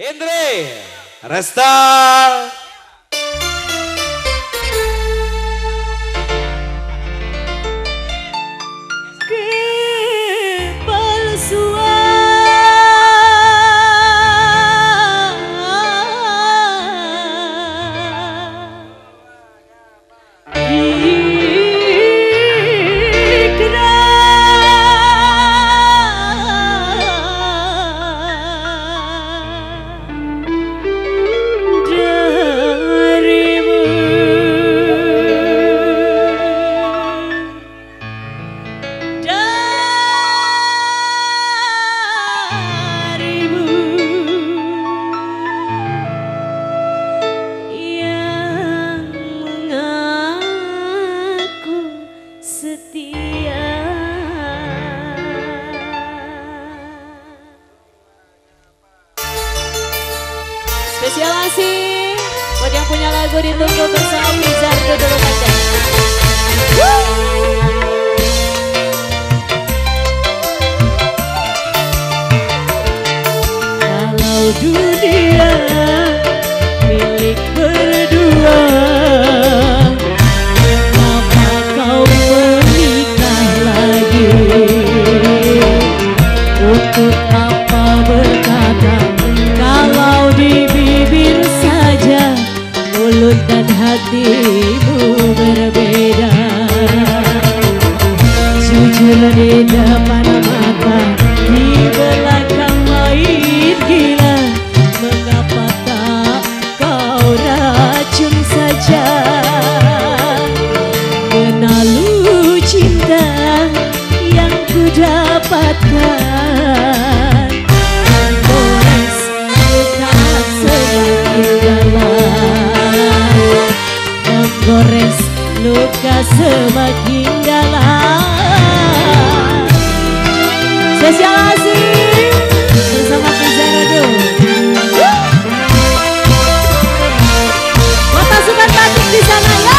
Indri Resta. Spesialasi buat yang punya lagu ditunggu bersama Bizar dulu aja. Kalau dunia milik berdua, kenapa kau menikah lagi? Untuk apa berkata kalau di bibir saja mulut dan hatimu berbeda? Jujur di depan mata, di belakang main gila. Mengapa tak kau racun saja? Menalu cinta yang ku dapatkan, menggores luka semakin dalam, menggores luka semakin dalam. Spesialasi bersama Pizarro. Buat pasukan batik di sana ya.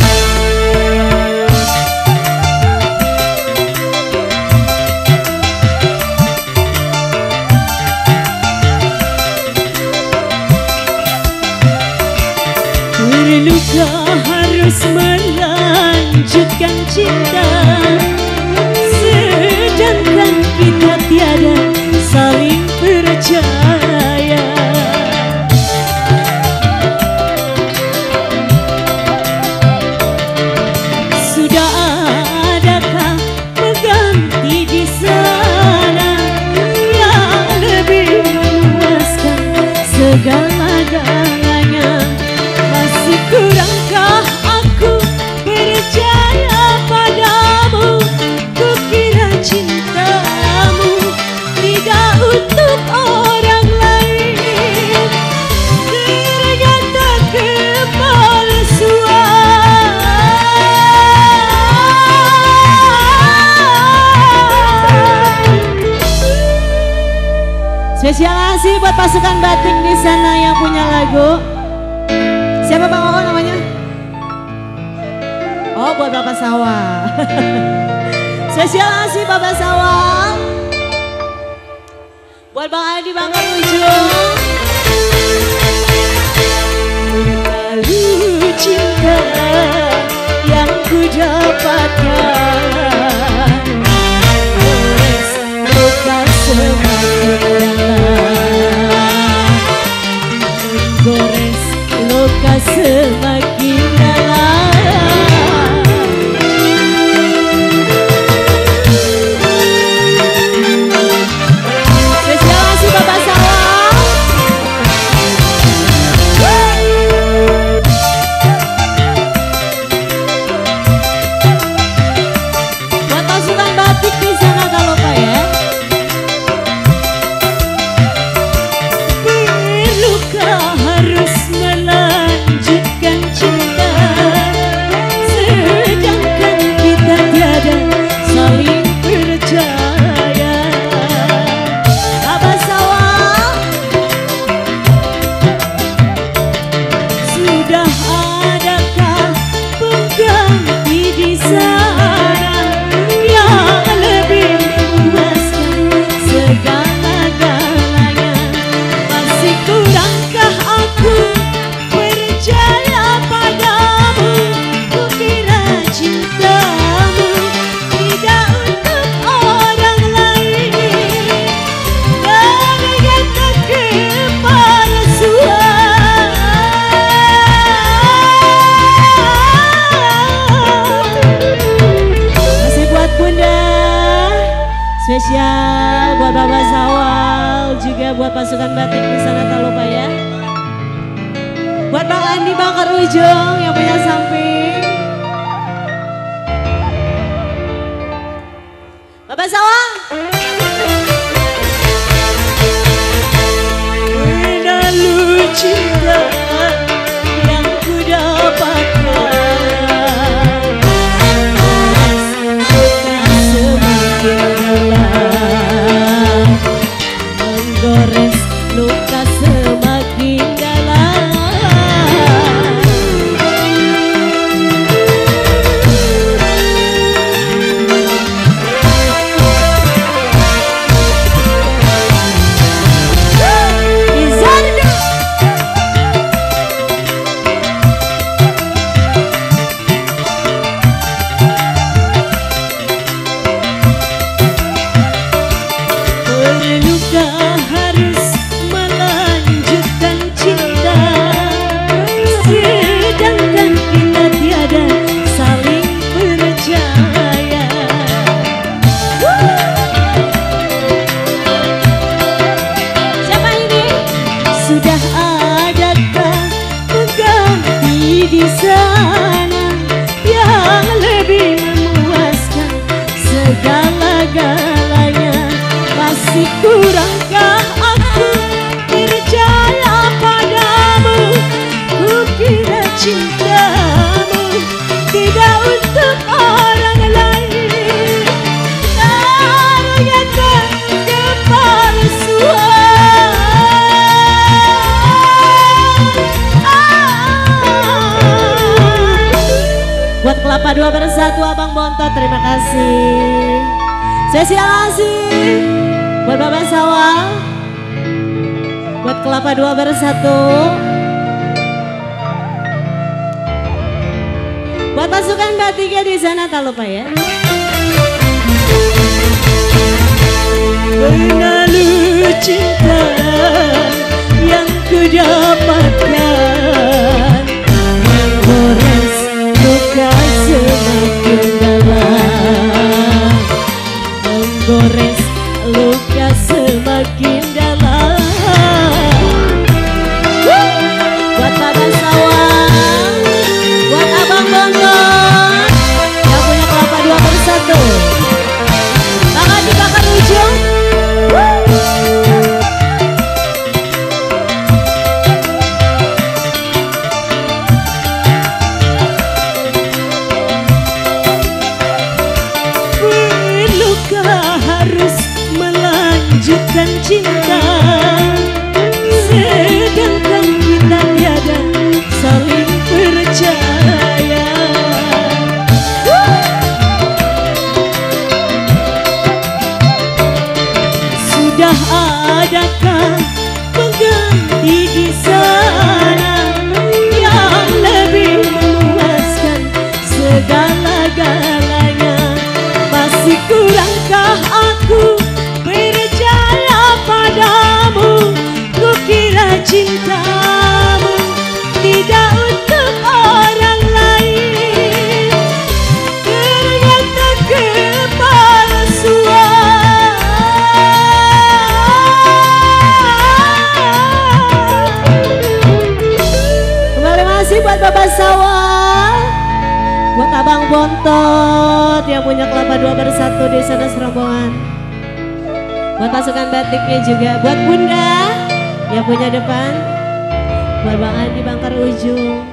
Terluka harus melanjutkan cinta, sedangkan kita tiada saling percaya. Sudah adakah pengganti di sana yang lebih memuaskan segala-galanya? Masih kurangkah aku percaya padamu? Kukira cintamu tidak untuk orang lain, ternyata kepalsuan. Spesialasi buat pasukan batik di sana yang punya lagu. Siapa Bang Wawan namanya? Oh, buat Bapak Sawah. Spesialasi Bapak Sawah. Buat Bang Adi Bangga Ujung. Lalu cinta yang ku dapatkan, gores luka semakin dalam, gores luka semakin dalam. Spesialasi Bapak Sawah. Masih kurangkah aku percaya padamu? Kukira cintamu tidak untuk orang lain. Ternyata kepalsuan. Masih buat bunda, spesial buat Bapak Sawal, juga buat pasukan batik di sana tak lupa ya. Buat Bang Andi Bakar Ujung yang punya samping. Bapak Sawal. Berlalu cinta yang ku dapatkan, menggores luka semakin dalam. Perlukah harus melanjutkan cinta, sedangkan kita tiada saling percaya. Siapa ini? Sudah adakah pengganti di sana yang lebih memuaskan segala-galanya? Masih kurangkah aku percaya padamu? Kukira cintamu tidak untuk orang lain. Ternyata kepalsuan. Buat Kelapa Dua Bersatu Abang Bontot, terima kasih. Spesial kasih buat Bapak Sawal, buat Kelapa Dua Bersatu, buat pasukan batiknya di sana tak lupa ya. Berlalu cinta yang ku dapatkan, menggores luka semakin dalam, menggores luka semakin dalam. Buat Bapak Sawal, buat Abang Bontot yang punya Kelapa Dua Bersatu, Bang Andi Bakar Ujung. Perlukah harus melanjutkan cinta, sedangkan kita tiada saling percaya. Sudah adakah pengganti di sana yang lebih memuaskan segala-galanya? Masih kurangkah aku percaya padamu? Kukira cintamu tidak untuk orang lain. Ternyata kepalsuan. Kembali masih buat Bapak Sawal, buat Abang Bontot yang punya Kelapa Dua Bersatu di sana serombongan, buat pasukan batiknya juga, buat Bunda yang punya depan, buat Bang Andi Bakar Ujung.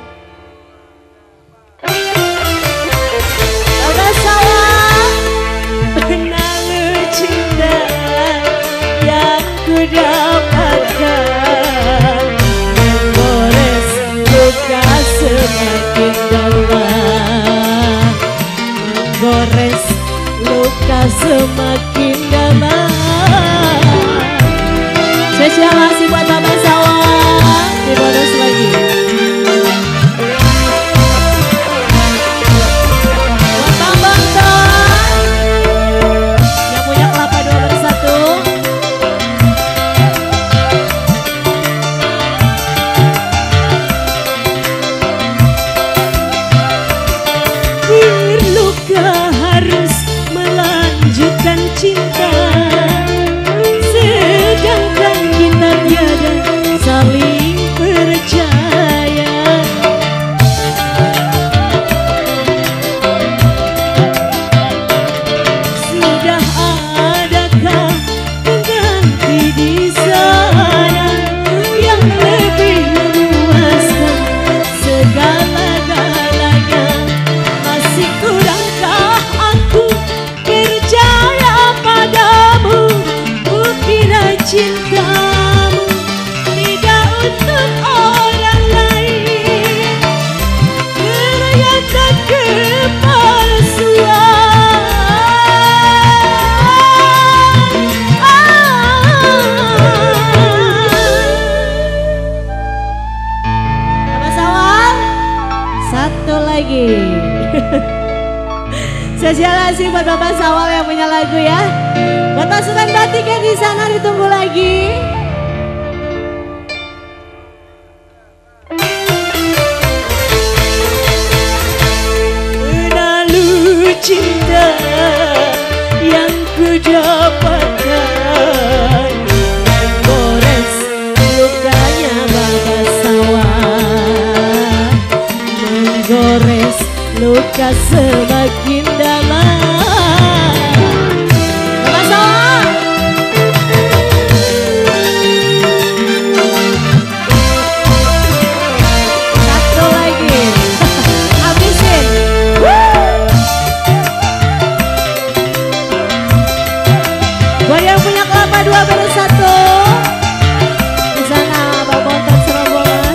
Bapak Sawal, berlalu cinta yang ku dapatkan, menggores luka semakin dalam, menggores luka semakin dalam. Spesial masih buat Bapak Sawal. buat Bapak Sawal yang punya lagu ya. Buat pasukan batik yang di sana ditunggu lagi. Menalu cinta yang ku dapatkan, menggores lukanya Bapak Sawal, menggores luka semakin dalam. Bapak Sawal. Satu lagi. Habisin. Buat yang punya kelapa 2 baru 1. Di sana Bang Bontot serombongan.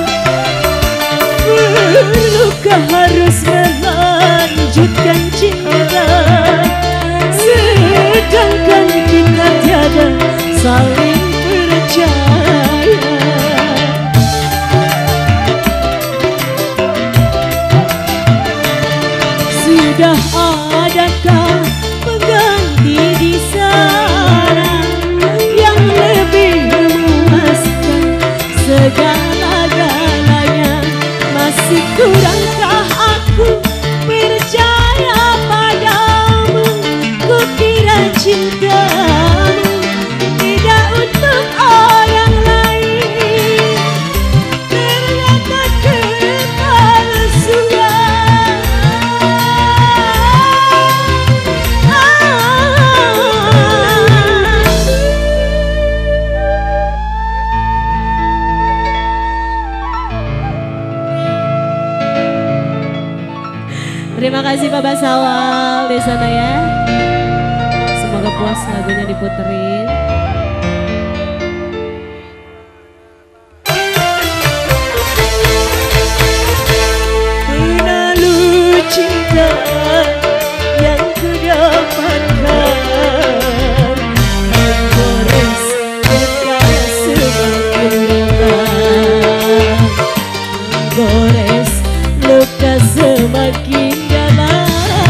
Berluka harus melanjutkan cinta, sedangkan kita tiada saling percaya. Sudah adakah pengganti di sana yang lebih memuaskan segala-galanya? Masih kurangkah aku percaya padamu? Kukira cintamu tidak untuk orang lain, ternyata kepalsuan. Terima kasih Bapak Sawal di sana ya. Semoga puas lagunya diputerin. Menalu cinta yang ku dapatkan, menggores luka semakin dalam, menggores luka semakin dalam.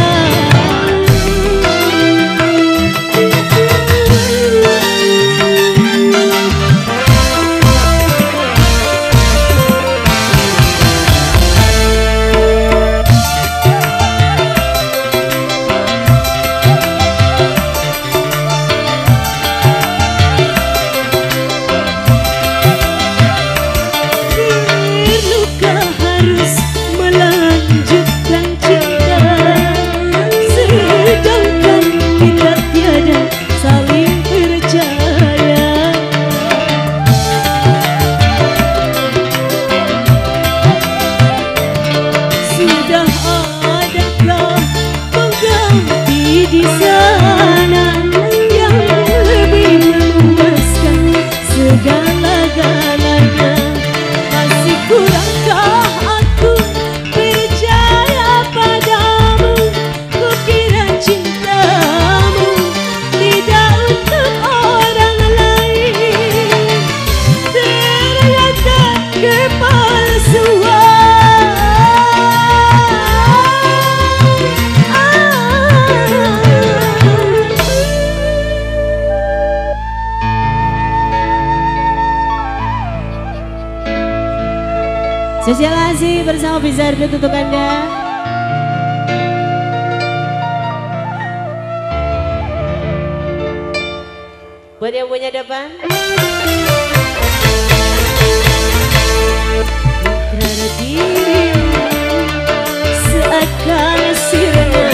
Berluka harus melanjutkan cinta, sedangkan kita tiada saling percaya. Sudah adakah pengganti di sana yang lebih memuaskan segala-galanya? Masih kurangkah aku percaya padamu? Kukira cintamu tidak untuk orang lain, ternyata kepalsuan. Sosialisasi bersama Bizarre untuk Anda. Buat yang punya depan. Karena dirimu seakan sirna,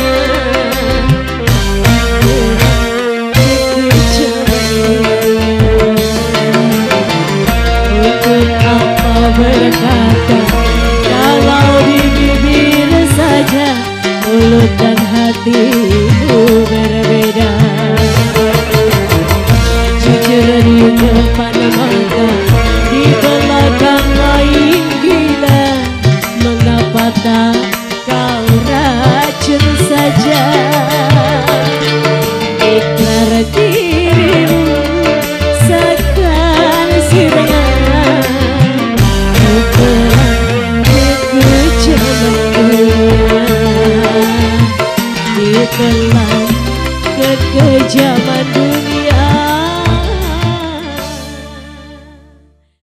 untuk apa berkata kalau di bibir saja mulut dan hatimu berbeda. Jujur di depan mata, di belakang lain gila. Mengapa tak kau racun saja? Ikrar dirimu seakan sirna, pukulan kekecewaan ditelan Ingat kejaman dulu